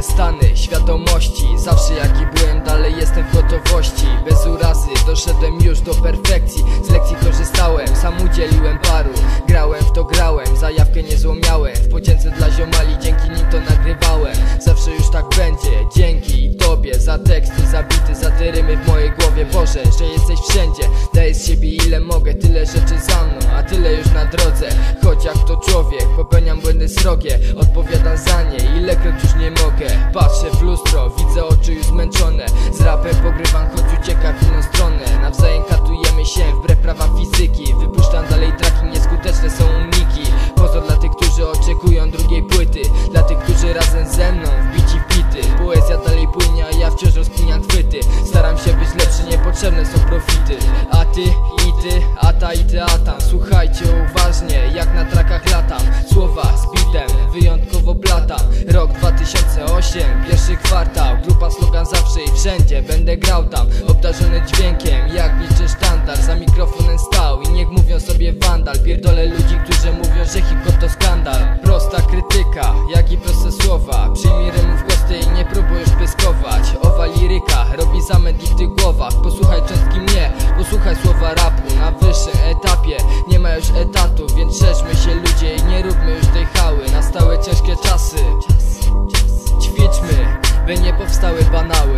Pełne stany świadomości, zawsze jaki byłem, dalej jestem w gotowości. Bez urazy doszedłem już do perfekcji. Z lekcji korzystałem, sam udzieliłem paru. Grałem w to grałem, zajawkę niezłą miałem. W podzięce dla ziomali, dzięki nim to nagrywałem. Zawsze już tak będzie, dzięki Tobie za teksty, za bity, za te rymy w mojej głowie. Boże, że jesteś wszędzie, daję z siebie ile mogę. Tyle rzeczy za mną, a tyle już na drodze. Choć jak to człowiek, popełniam błędy srogie, odpowiadam za nie, ilekroć już nie mogę. Patrzę w lustro, widzę oczy już zmęczone. Z rapem pogrywam, choć ucieka w inną stronę. Nawzajem katujemy się wbrew prawam fizyki. Wypuszczam dalej traki, nieskuteczne są uniki. Pozdro dla tych, którzy oczekują drugiej płyty, dla tych, którzy razem ze mną wbici w bity. Poezja dalej płynie, a ja wciąż rozkminiam chwyty. Staram się być lepszy, niepotrzebne są profity. A ty i ty, a ta i ty, a tam. Słuchajcie uważnie, jak na trakach latam. Słowa z bitem, wyjątkowo platam. Rok 2008, pierwszy kwartał. Grupa, slogan zawsze i wszędzie, będę grał tam. Obdarzony dźwiękiem, jak liczę sztandar. Za mikrofonem stał i niech mówią sobie wandal. Pierdolę ludzi, którzy mówią, że hip-hop to skandal. Prosta krytyka, jak i proste słowa. Przyjmij rymów kosty i nie próbuj już pyskować. Owa liryka robi zamęt i w tych głowach. Posłuchaj cząstki mnie, posłuchaj słowa rapu. Na wyższym etapie nie ma już etatu, więc szerzmy się ludzie i nie róbmy już tej hały. Nastały ciężkie czasy, ćwiczmy, by nie powstały banały.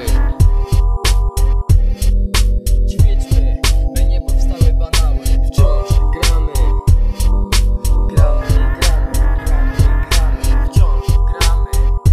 Ćwiczmy, by nie powstały banały. Wciąż gramy, gramy, gramy, gramy, gramy. Wciąż gramy,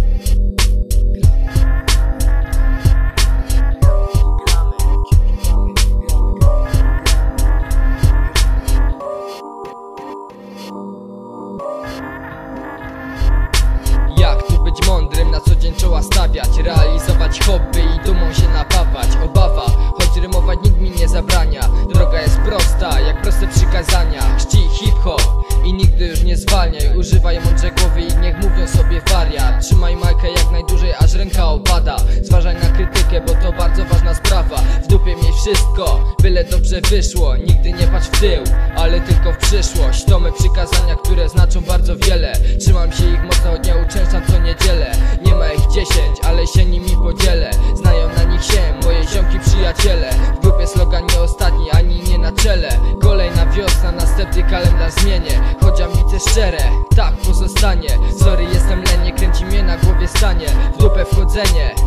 jak tu być mądrym, na co dzień czoła stawiać, realizować hobby i dumą się napawać. Obawa, choć rymować nikt mi nie zabrania. Droga jest prosta, jak proste przykazania. Czcij hip-hop i nigdy już nie zwalniaj. Używaj mądrze głowy i niech mówią sobie wariat. Trzymaj majkę jak najdłużej, aż ręka opada. Zważaj na krytykę, bo to bardzo ważna sprawa. W dupie miej wszystko, byle dobrze wyszło. Nigdy nie patrz w tył, ale tylko w przyszłość. To me przykazania, które znaczą bardzo wiele. Trzymam się ich mocno, nie uczęszczam co niedzielę. Nie ma ich 10, ale się nimi podzielę. Znają na nich się moje ziomki, przyjaciele. W grupie slogan nie ostatni, ani nie na czele. Kolejna wiosna, następny kalendarz zmienię. Choć ambicje szczere, tak pozostanie. Sorry, jestem lennie, kręci mnie na głowie stanie. W dupę wchodzenie,